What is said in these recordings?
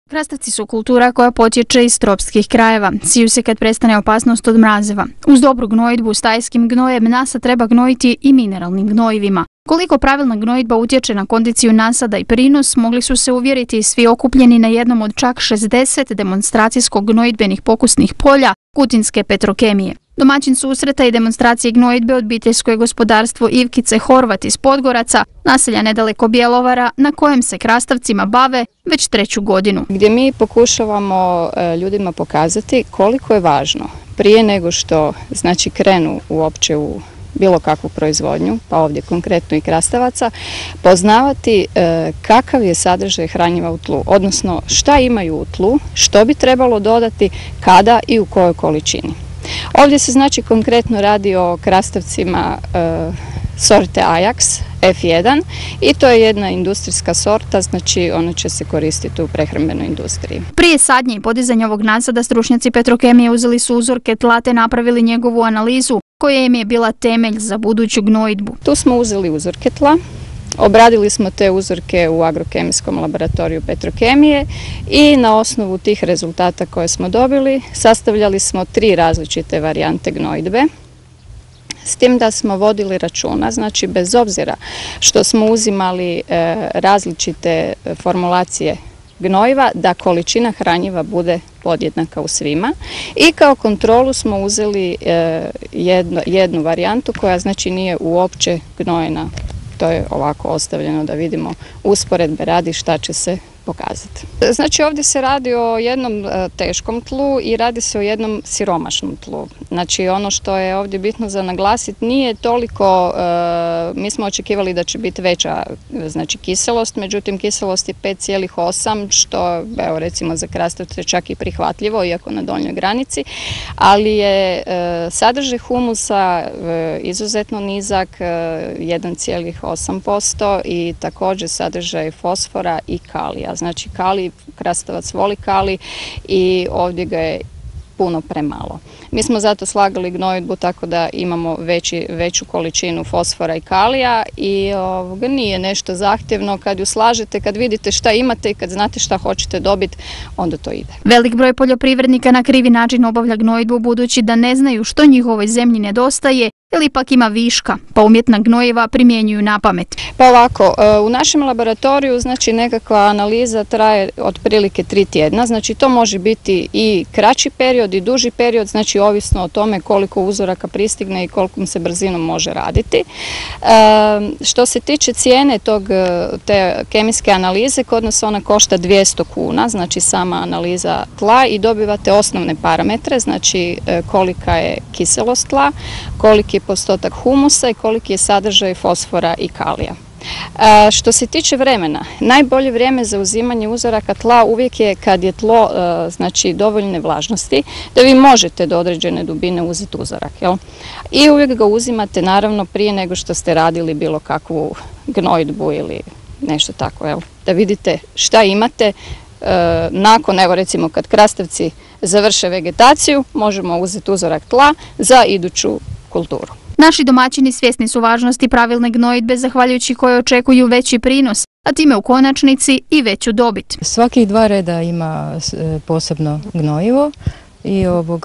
Krastavci su kultura koja potječe iz tropskih krajeva. Siju se kad prestane opasnost od mrazeva. Uz dobru gnojidbu stajskim gnojem nasa treba gnojiti i mineralnim gnojivima. Koliko pravilna gnojidba utječe na kondiciju nasada i prinos, mogli su se uvjeriti svi okupljeni na jednom od čak 60 demonstracijsko-gnojidbenih pokusnih polja Kutinske Petrokemije. Domaćin susreta i demonstracije gnojidbe obiteljsko je gospodarstvo Ivkice Horvat iz Podgoraca, naselja nedaleko Bjelovara, na kojem se krastavcima bave već 3. godinu. Gdje mi pokušavamo ljudima pokazati koliko je važno prije nego što krenu uopće u bilo kakvu proizvodnju, pa ovdje konkretno i krastavaca, poznavati kakav je sadržaj hranjiva u tlu, odnosno šta imaju u tlu, što bi trebalo dodati, kada i u kojoj količini. Ovdje se konkretno radi o krastavcima sorte Ajax F1 i to je jedna industrijska sorta, ona će se koristiti u prehrambenoj industriji. Prije sadnje i podizanja ovog nasada stručnjaci Petrokemije uzeli su uzorke tla te napravili njegovu analizu koja im je bila temelj za buduću gnojidbu. Tu smo uzeli uzorke tla, obradili smo te uzorke u agrokemijskom laboratoriju Petrokemije i na osnovu tih rezultata koje smo dobili sastavljali smo 3 različite varijante gnojidbe. S tim da smo vodili računa, bez obzira što smo uzimali različite formulacije gnojiva, da količina hranjiva bude podjednaka u svima. I kao kontrolu smo uzeli jednu varijantu koja nije uopće gnojena. To je ovako ostavljeno da vidimo usporedbe radi šta će se pokazati. Ovdje se radi o jednom teškom tlu i radi se o jednom siromašnom tlu. Ono što je ovdje bitno za naglasiti nije toliko, mi smo očekivali da će biti veća kiselost, međutim kiselost je 5,8 što recimo za krastavce čak i prihvatljivo, iako na donjoj granici, ali je sadržaj humusa izuzetno nizak, 1,8% i također sadržaj fosfora i kalija. Kalij, krastavac voli kalij i ovdje ga je puno premalo. Mi smo zato slagali gnojidbu tako da imamo veću količinu fosfora i kalija i nije nešto zahtjevno. Kad ju slažete, kad vidite šta imate i kad znate šta hoćete dobiti, onda to ide. Velik broj poljoprivrednika na krivi način obavlja gnojidbu budući da ne znaju što njihovoj zemlji nedostaje ili pak ima viška, pa umjetna gnojiva primjenjuju na pamet. Pa ovako, u našem laboratoriju nekakva analiza traje otprilike 3 tjedna, to može biti i kraći period i duži period, ovisno o tome koliko uzoraka pristigne i kolikom se brzinom može raditi. Što se tiče cijene te kemijske analize, kod nas ona košta 200 kuna, sama analiza tla i dobivate osnovne parametre, kolika je kiselost tla, koliki je postotak humusa i koliki je sadržaj fosfora i kalija. Što se tiče vremena, najbolje vrijeme za uzimanje uzoraka tla uvijek je kad je tlo dovoljne vlažnosti, da vi možete do određene dubine uzeti uzorak. I uvijek ga uzimate naravno prije nego što ste radili bilo kakvu gnojidbu ili nešto tako, da vidite šta imate. Nakon, recimo kad krastavci završe vegetaciju, možemo uzeti uzorak tla za iduću kulturu. Naši domaćini svjesni su važnosti pravilne gnojidbe zahvaljujući koje očekuju veći prinos, a time u konačnici i veću dobit. Svakih 2 reda ima posebno gnojivo i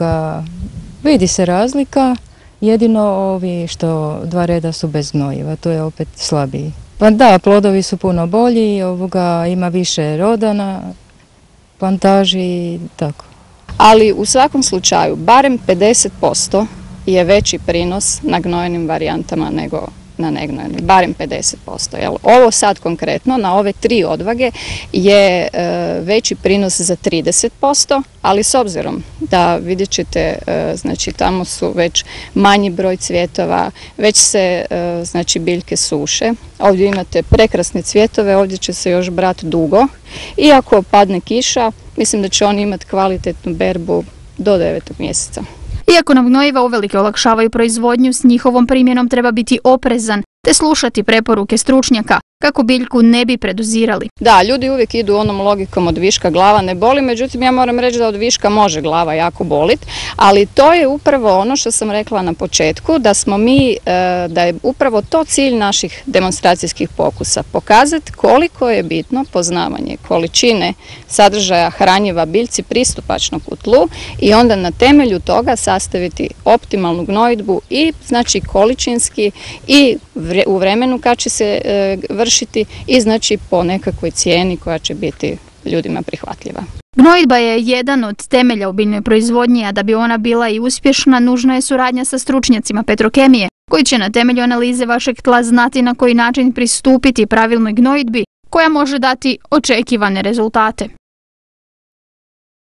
vidi se razlika, jedino ovi što 2 reda su bez gnojiva, to je opet slabiji. Pa da, plodovi su puno bolji, ima više roda na plantaži i tako. Ali u svakom slučaju, barem 50% je veći prinos na gnojenim varijantama nego na negnojenim, barem 50%. Ovo sad konkretno, na ove 3 odvage je veći prinos za 30%, ali s obzirom da vidjet ćete, tamo su već manji broj cvjetova, već se biljke suše. Ovdje imate prekrasne cvjetove, ovdje će se još brati dugo. I ako padne kiša, mislim da će oni imati kvalitetnu berbu do 9. mjeseca. Iako nam gnojiva uvelike olakšavaju proizvodnju, s njihovom primjenom treba biti oprezan te slušati preporuke stručnjaka, kako biljku ne bi predozirali. Da, ljudi uvijek idu onom logikom od viška glava ne boli, međutim ja moram reći da od viška može glava jako boliti, ali to je upravo ono što sam rekla na početku, da je upravo to cilj naših demonstracijskih pokusa, pokazati koliko je bitno poznavanje količine sadržaja hranjiva biljci pristupačnog u tlu i onda na temelju toga sastaviti optimalnu gnojidbu i znači količinski i u vremenu kad će se vršiti i znači po nekakvoj cijeni koja će biti ljudima prihvatljiva. Gnojidba je jedan od temelja u biljnoj proizvodnji, a da bi ona bila i uspješna, nužna je suradnja sa stručnjacima Petrokemije, koji će na temelju analize vašeg tla znati na koji način pristupiti pravilnoj gnojidbi, koja može dati očekivane rezultate.